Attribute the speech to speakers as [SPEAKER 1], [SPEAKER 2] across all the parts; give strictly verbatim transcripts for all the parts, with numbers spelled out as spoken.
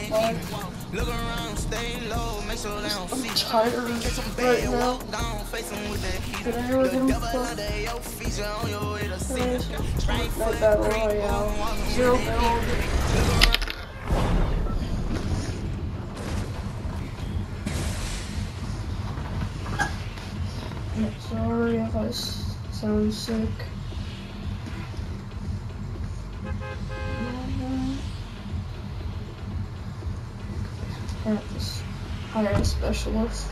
[SPEAKER 1] Bye.
[SPEAKER 2] Look around, stay low, make sure they don't
[SPEAKER 1] I'm
[SPEAKER 2] see.
[SPEAKER 1] tired
[SPEAKER 2] Get some
[SPEAKER 1] right
[SPEAKER 2] bad,
[SPEAKER 1] now.
[SPEAKER 2] walk down, face them with that heater.
[SPEAKER 1] Did I ever get
[SPEAKER 2] The
[SPEAKER 1] him
[SPEAKER 2] devil
[SPEAKER 1] for
[SPEAKER 2] under your feet, you on your way to see. Straight foot,
[SPEAKER 1] Fortnite Battle
[SPEAKER 2] creep,
[SPEAKER 1] Royale?
[SPEAKER 2] boom, walking with
[SPEAKER 1] Zero
[SPEAKER 2] that
[SPEAKER 1] build.
[SPEAKER 2] heater.
[SPEAKER 1] Yeah, sorry if I s sound sick. I have to s- hire a specialist.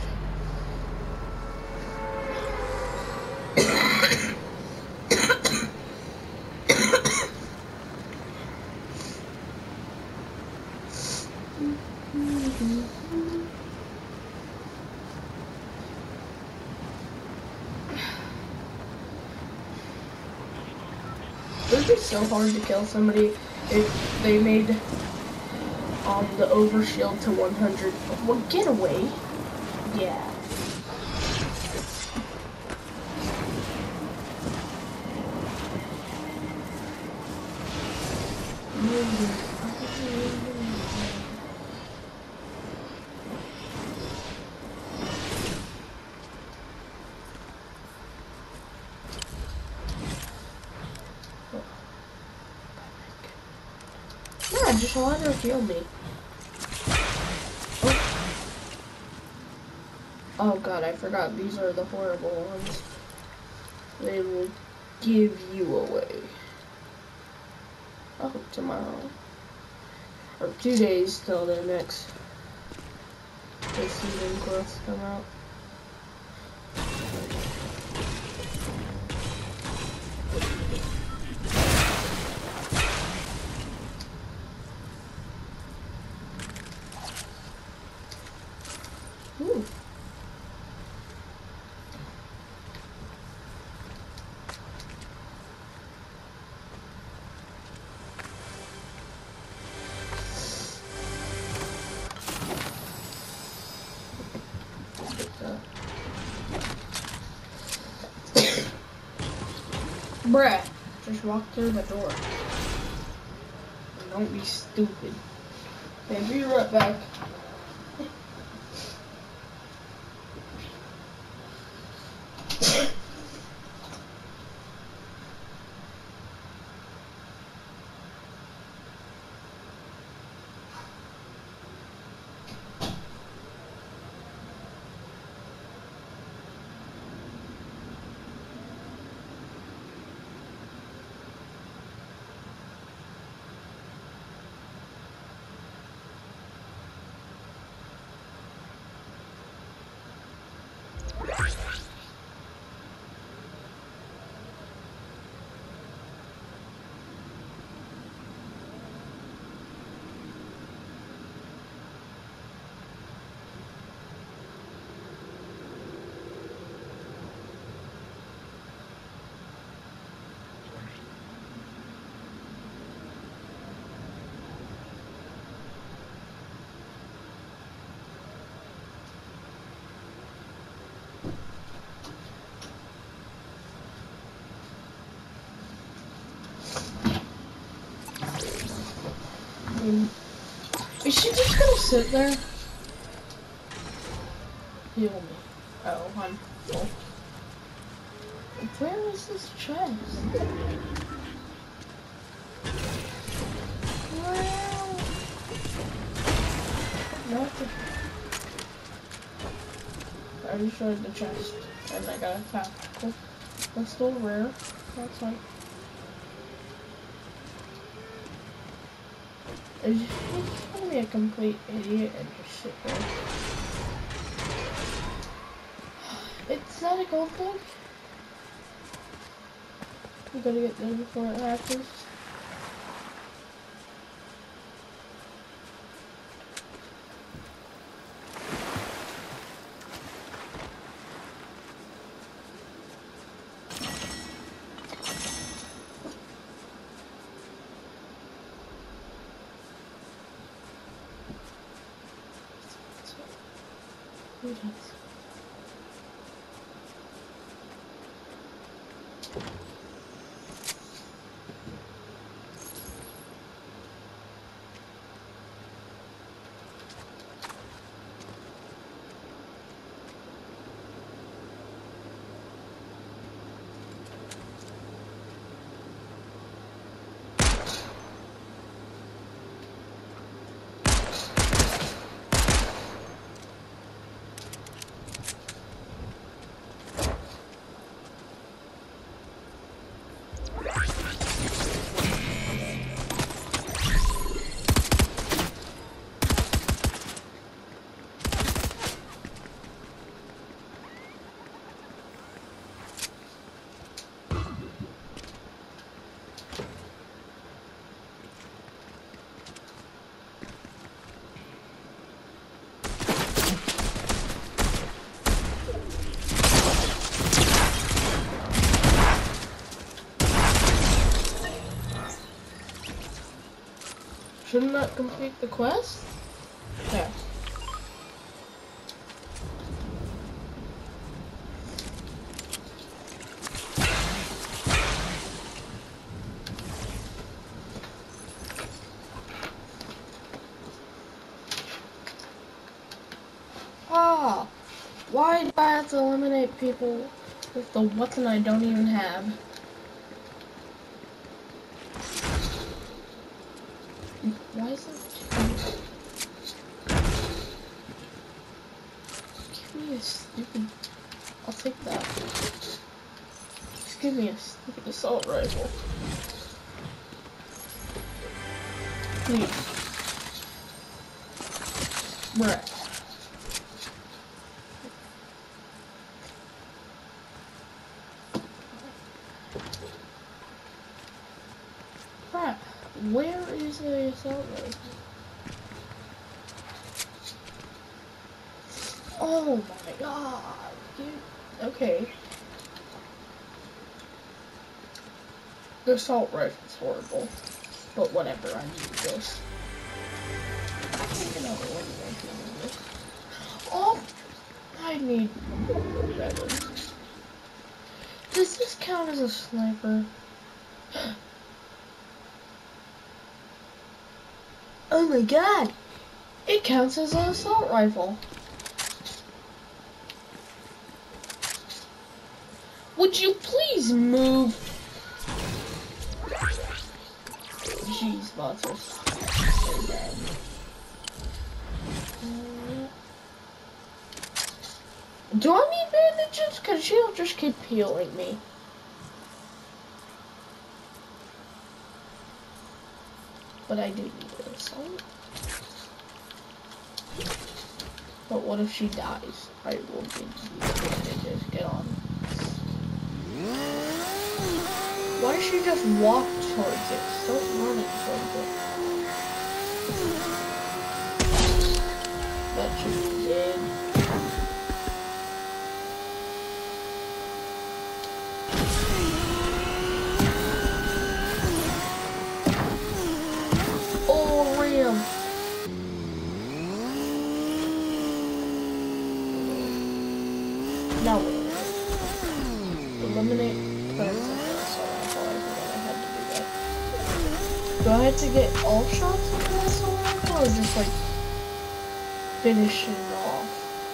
[SPEAKER 1] It would be so hard to kill somebody if they made um the overshield to one hundred. Well, get away. Yeah. Yeah, just let her heal me. Oh. Oh god, I forgot. These are the horrible ones. They will give you away. Oh, tomorrow. Or two days till the next the season quests come out. Ooh. Bruh, just walk through the door. And don't be stupid. Okay, be right back. Um, is she just gonna sit there? Heal me. Oh, I'm full. Where is this chest? Well, nothing. I just showed the chest, and I got a tactical. That's still rare. That's fine. Is he's gonna be a complete idiot and just sit there. It's not a gold thing. We gotta get there before it happens. Who does? you not complete the quest? There. Ah, why do I have to eliminate people with the weapon I don't even have? Why is it? Give me a stupid. I'll take that. Just give me a stupid assault rifle. Please. Bruh. Crap. Where is the assault rifle? Oh my god, dude. Okay. The assault rifle's horrible. But whatever, I need this. Oh, I need better. Does this count as a sniper? Oh my god! It counts as an assault rifle. Would you please move? Jeez, bots are so bad. Do I need bandages? Cause she'll just keep healing me. But I do need this. But what if she dies? I will give you bandages. Get on. Why does she just walk towards it? Stop running towards it. That she did. Oh, ram. Now what? Eliminate threats. Do I have to get all shots with the assault rifle, or just like finishing off?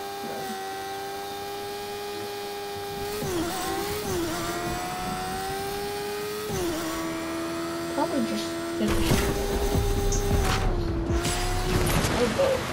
[SPEAKER 1] No. Probably just finishing off. Or both.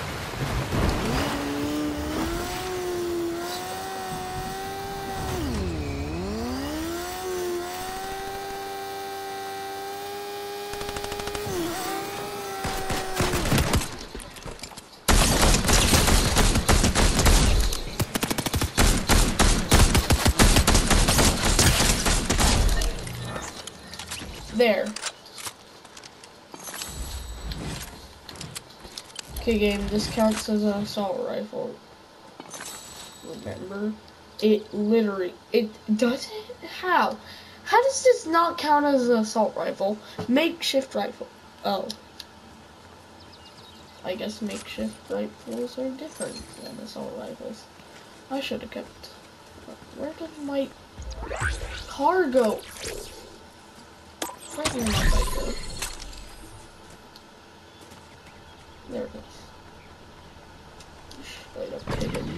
[SPEAKER 1] There. Okay, game, this counts as an assault rifle. Remember? It literally, it doesn't? How? How does this not count as an assault rifle? Makeshift rifle. Oh. I guess makeshift rifles are different than assault rifles. I should have kept. Where did my car go? Where did my bike go? There it is. Straight up hit it.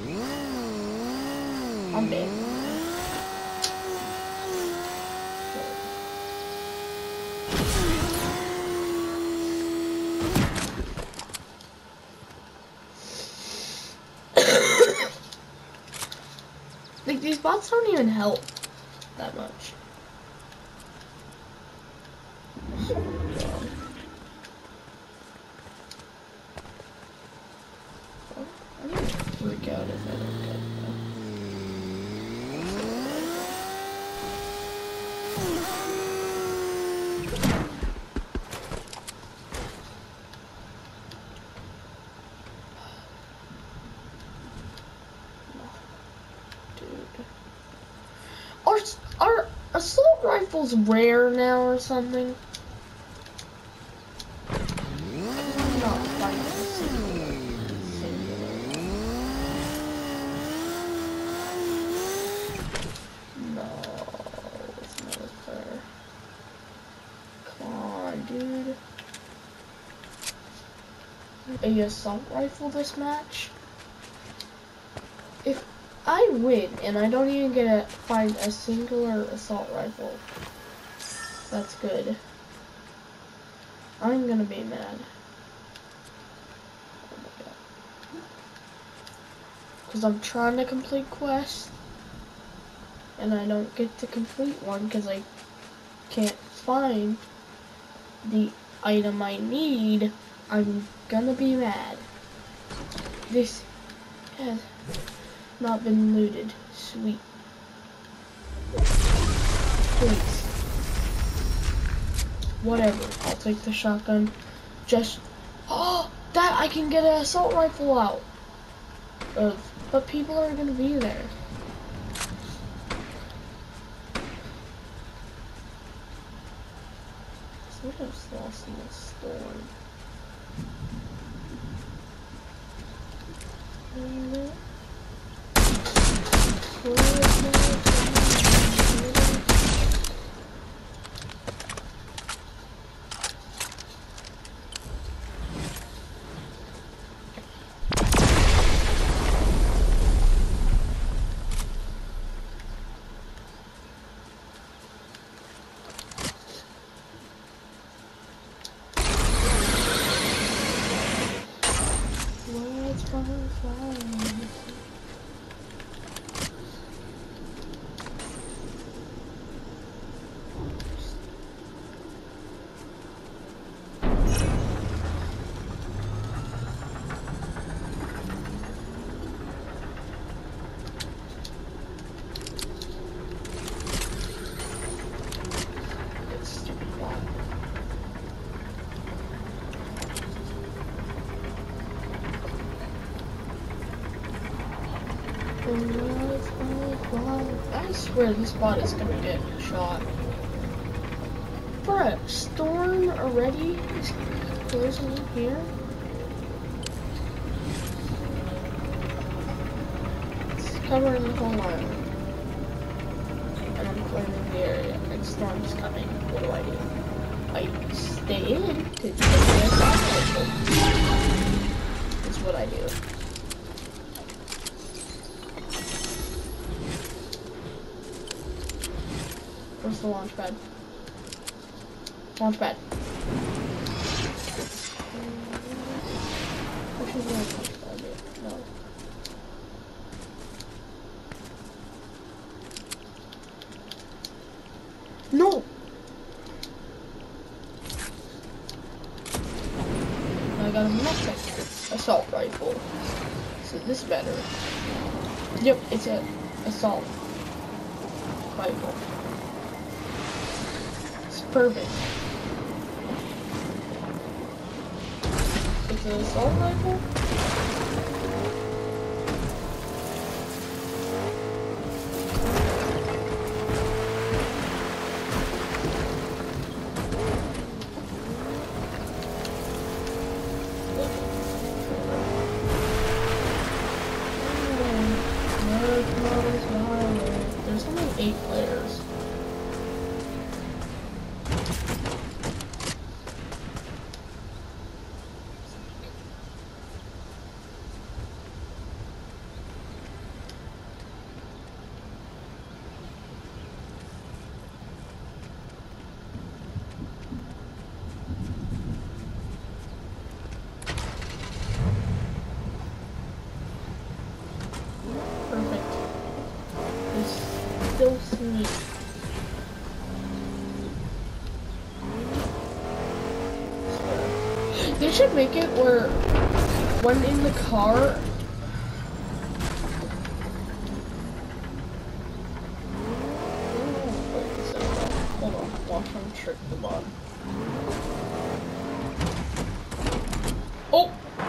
[SPEAKER 1] I'm dead. Like, these bots don't even help that much. I need to freak out if I don't get that. Dude. Are, are assault rifles rare now or something? a assault rifle this match. If I win and I don't even get to find a singular assault rifle, that's good. I'm gonna be mad. Oh my god. Because I'm trying to complete quests and I don't get to complete one because I can't find the item I need. I'm gonna be mad. This has not been looted. Sweet. Please. Whatever. I'll take the shotgun. Just oh, that I can get an assault rifle out of, but people are gonna be there. So what else lost in the storm? I swear this body's gonna get shot. Bruh, storm already is closing in here? It's covering the whole island. And I'm clearing the area, and storm's coming. What do I do? I stay in to get the assault rifle. That's what I do. Where's the launch pad? Launch pad. Where should the launch pad be? No. No! I got a metric assault rifle. So this is better. Yep, it's a assault rifle. Perfect. It's an assault rifle? There's only eight players. Still sneak. They should make it where when in the car hold on, watch him trick the bot. Oh!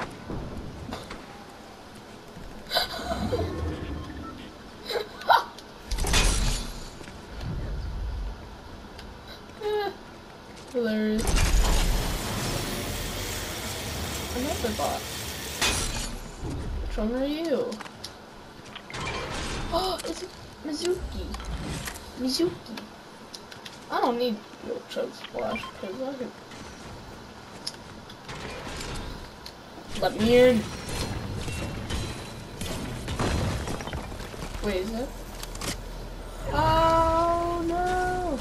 [SPEAKER 1] Hilarious. Another bot. Which one are you? Oh, it's Mizuki. Mizuki. I don't need your choke splash because I can. Let me in. Wait, is it? Oh no!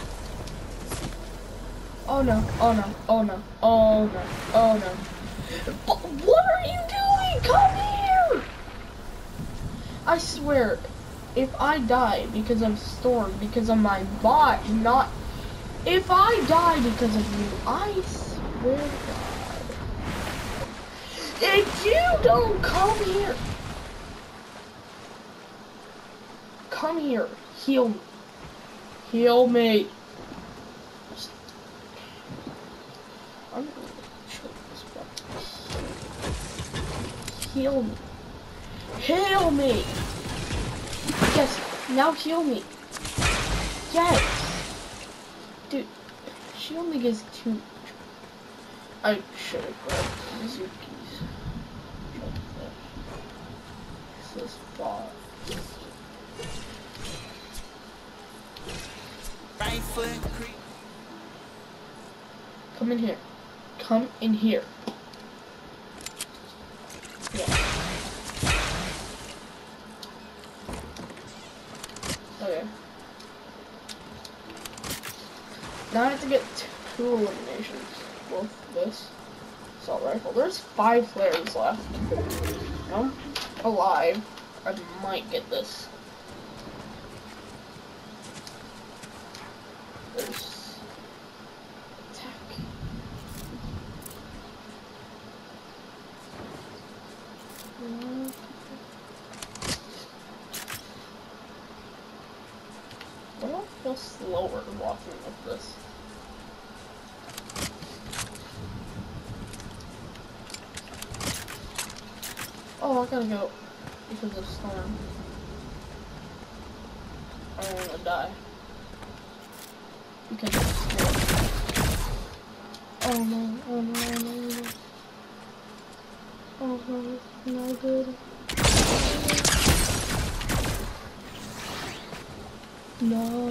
[SPEAKER 1] Oh no! Oh no! Oh no! Oh no! Oh no! But what are you doing? Come here! I swear, if I die because of Storm, because of my bot, not if I die because of you, I swear to God. If you don't come here, come here, heal me, heal me. I'm gonna choke this button. Heal me, heal me. Yes, now heal me. Yes, dude. She only gets two. I should have grabbed Mizuki's. This bot.
[SPEAKER 2] Right foot creep.
[SPEAKER 1] Come in here. Come in here. Yeah. Okay. Now I have to get two eliminations. Both this assault rifle. There's five players left. I'm alive. I might get this. There's attack. I don't feel slower walking with this. Oh, I gotta go because of Storm. I don't wanna die. Because of Storm. Oh no, oh no, oh no, oh no. Oh no, no good. No.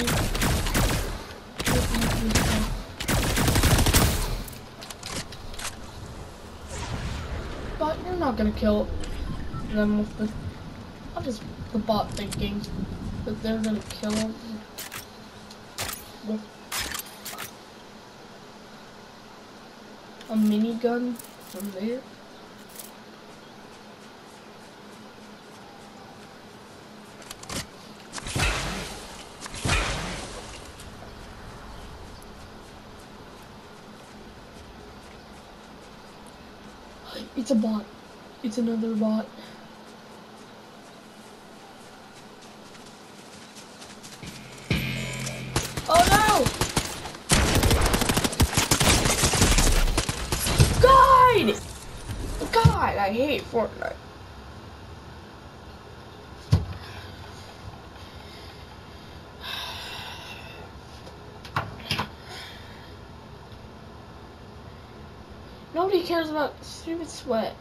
[SPEAKER 1] But you're not gonna kill them with the, I'm just the bot thinking that they're gonna kill him with a minigun from there. It's a bot. It's another bot. Oh no! God! God, I hate Fortnite. Nobody cares about stupid sweat.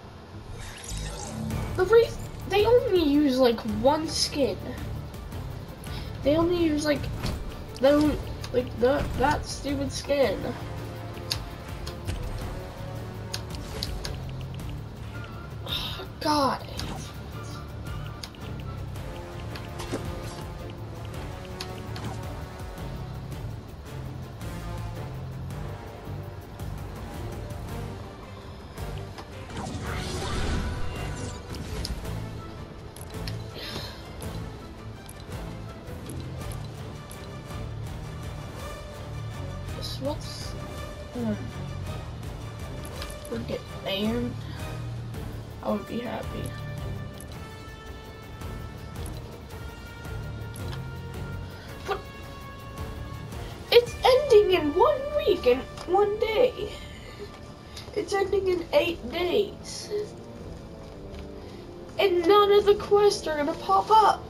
[SPEAKER 1] The reason they only use like one skin. They only use like those like the that stupid skin. Oh, God. What's um would get banned? I would be happy. But it's ending in one week and one day. It's ending in eight days. And none of the quests are gonna pop up.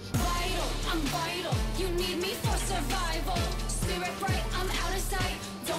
[SPEAKER 3] I'm vital, you need me for survival. Spirit bright, I'm out of sight. Don't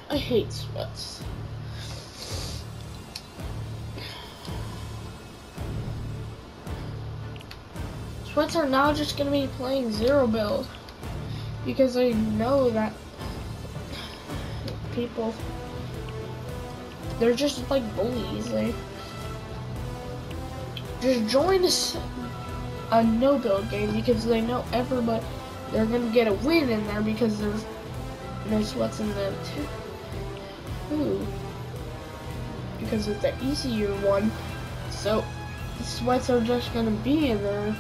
[SPEAKER 1] I hate sweats. Sweats are now just gonna be playing zero build because I know that people, they're just like bullies. They just join us a no build game because they know everybody, they're gonna get a win in there because there's no sweats in there too. Ooh. Because it's the easier one, so the sweats are just gonna be in there.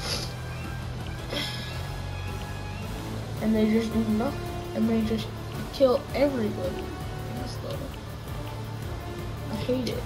[SPEAKER 1] And they just do nothing, and they just kill everybody in this level. I hate it.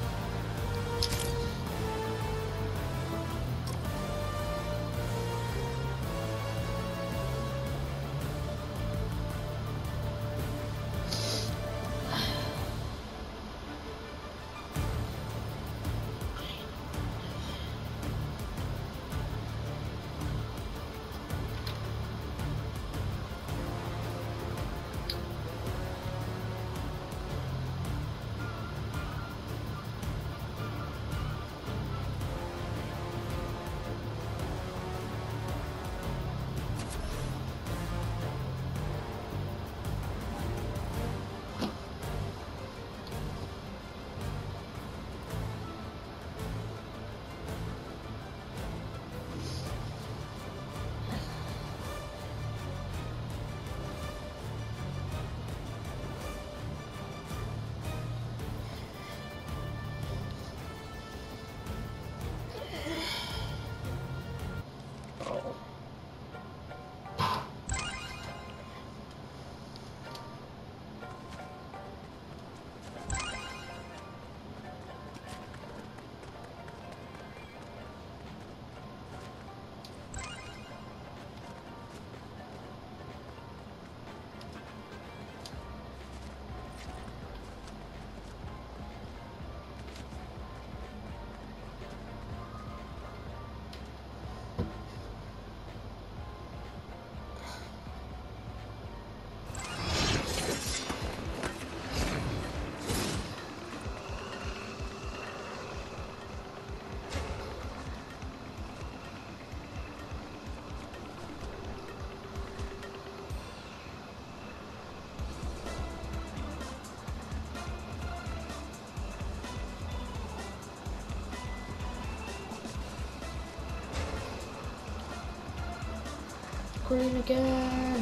[SPEAKER 1] Green again.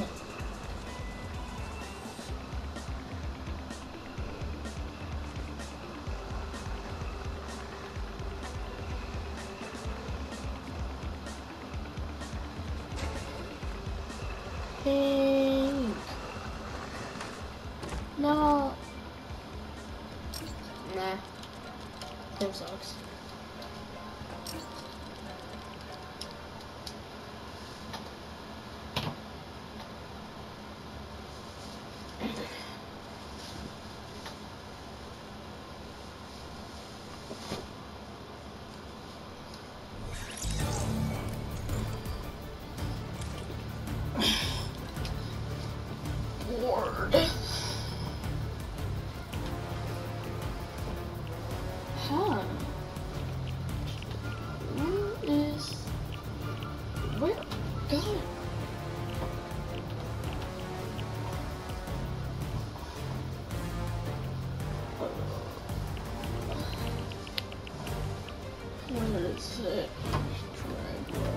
[SPEAKER 1] Pink. No. Nah. Him sucks. Bored. Huh. Where is... Where? God. Where is it? Dragula.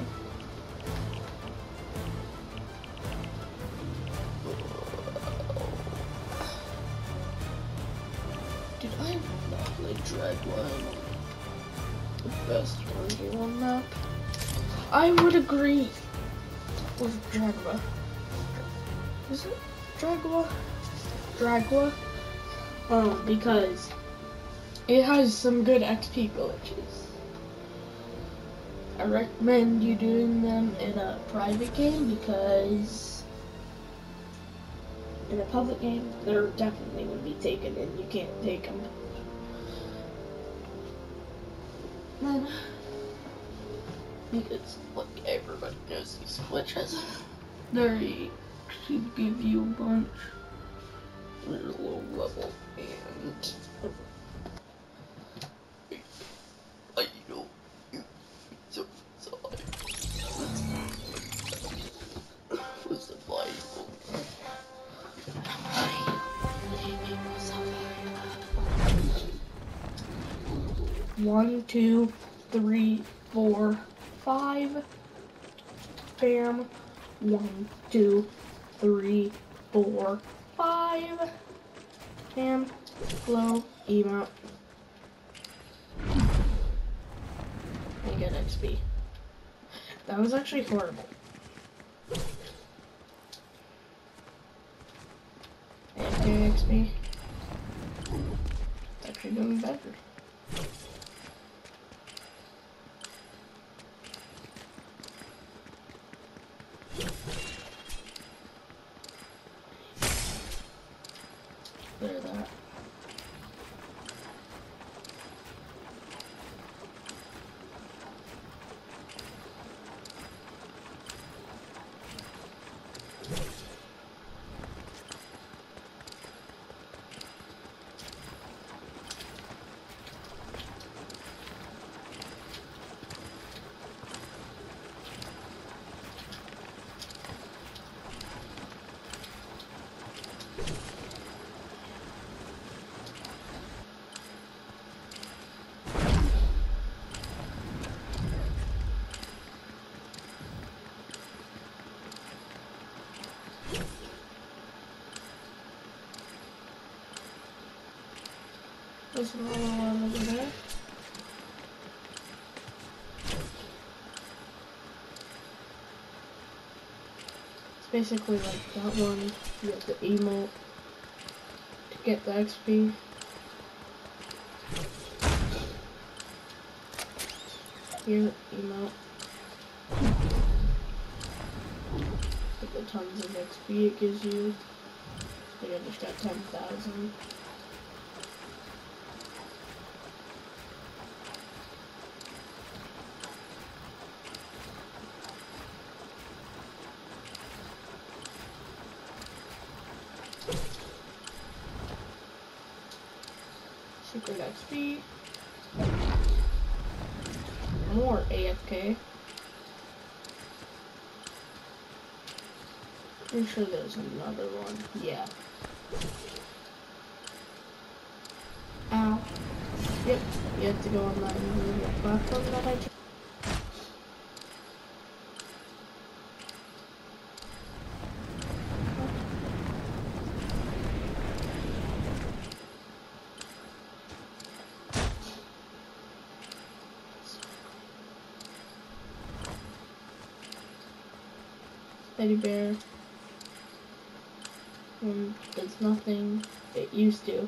[SPEAKER 1] Dude, I have not played Dragula, the best one map. I would agree with Dragula. Is it Dragula? Dragula? Um, because it has some good X P glitches. I recommend you doing them in a private game because in a public game, they're definitely would be taken and you can't take them. Then, because like everybody knows these glitches, they should give you a bunch. low level and I don't so sorry. Was the Bible. One, two, three, four, five. Bam. One, two, three, four, five. Bam. Glow. Emote. And get X P. That was actually horrible. And get X P. It's actually doing better. Clear that. There's another one over there. It's basically like that one. You have the emote to get the X P. Here, emote. Look at the tons of X P it gives you. Like I just got ten thousand. Secret X P. More A F K. Pretty sure there's another one. Yeah. Ow. Yep. You have to go on that invisible platform that I just. Teddy bear. Um, does nothing. It used to.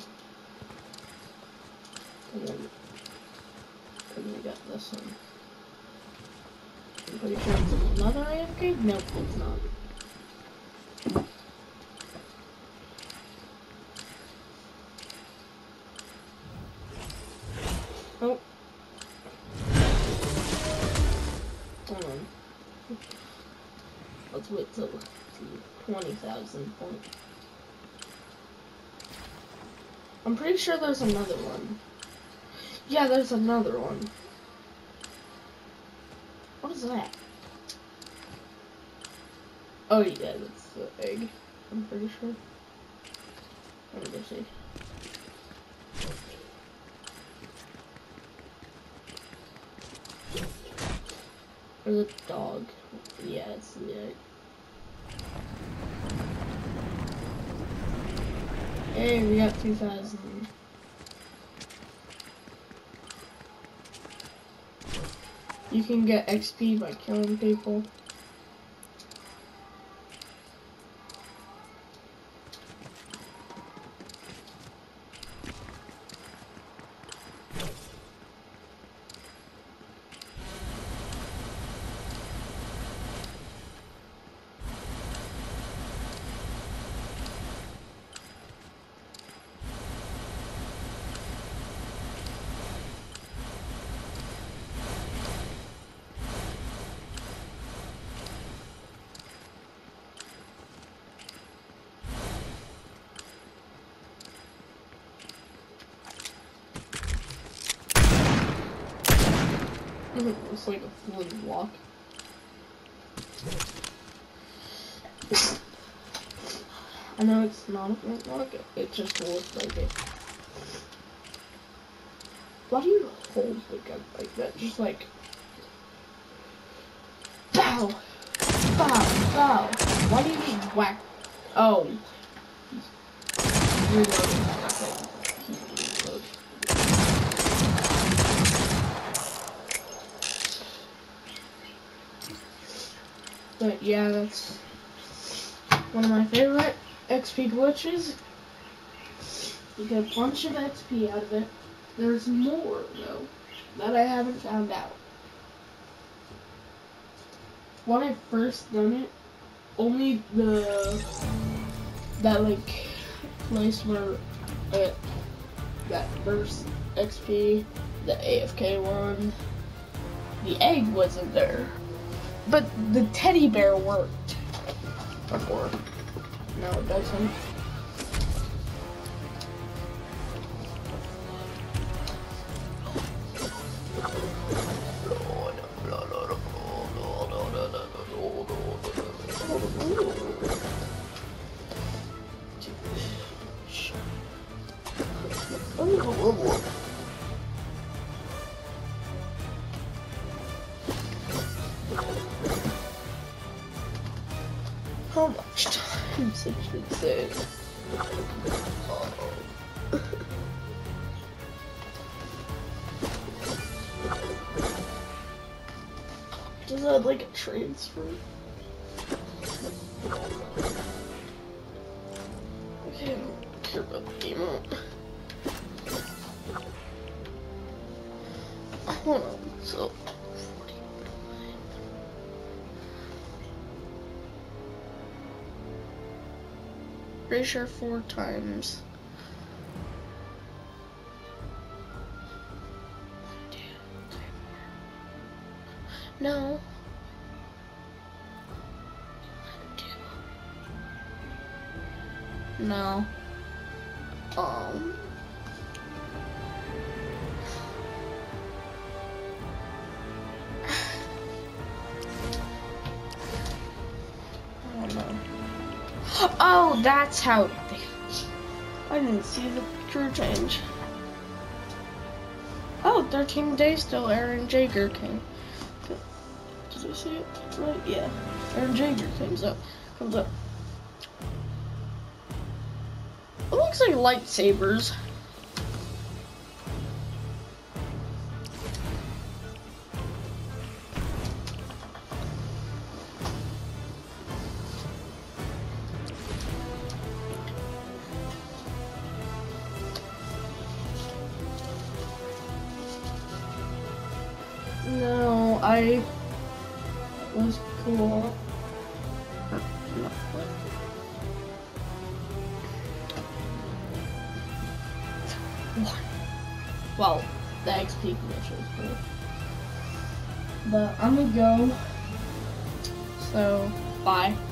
[SPEAKER 1] And then, and we got this one. I'm pretty sure it's another A F K? Nope, it's not. Oh. Hold on. Let's wait till twenty thousand points. I'm pretty sure there's another one. Yeah, there's another one. What is that? Oh yeah, that's the egg. I'm pretty sure. Let me go see. Or the dog. Yeah, it's the egg. Hey, we got two thousand. You can get X P by killing people. It's like a flint block. I know it's not a flint block, it just looks like it. Why do you hold the gun like that? Just like... Bow! Bow! Bow! Why do you just whack? Oh. Reloading. Okay. But yeah, that's one of my favorite X P glitches. You get a bunch of X P out of it. There's more, though, that I haven't found out. When I first done it, only the, that, like, place where it, that first X P, the A F K one, the egg wasn't there. But the teddy bear worked before. No, it doesn't. How much time since it's saying? Oh. Does that like a transfer? Okay, I don't care about the game mode. Hold on, so pretty sure four times. One, two, three, four. No. One, two. No. Um. I don't know. Oh, that's how they... I didn't see the crew change. Oh, thirteen days still, Aaron Jaeger came. Did I see it? Right? Yeah. Aaron Jaeger comes up. Comes up. It looks like lightsabers. No, I was cool. Well, the X P glitch was cool. But I'm gonna go. So, bye.